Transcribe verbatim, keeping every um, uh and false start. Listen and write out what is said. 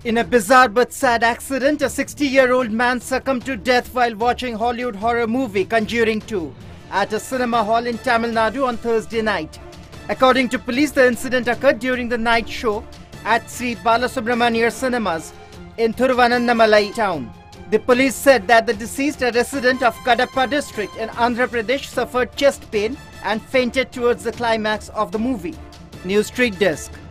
In a bizarre but sad accident, a sixty-year-old man succumbed to death while watching Hollywood horror movie Conjuring two at a cinema hall in Tamil Nadu on Thursday night. According to police, the incident occurred during the night show at Sri Balasubramaniar Cinemas in Thiruvananthamalai town. The police said that the deceased, a resident of Kadapa district in Andhra Pradesh, suffered chest pain and fainted towards the climax of the movie. News Street Desk.